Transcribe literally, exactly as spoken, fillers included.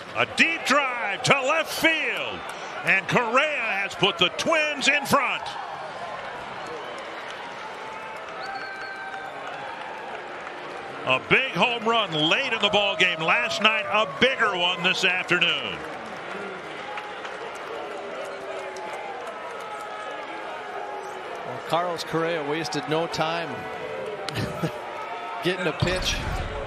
A deep drive to left field. And Correa has put the Twins in front. A big home run late in the ball game last night. A bigger one this afternoon. Well, Carlos Correa wasted no time getting a pitch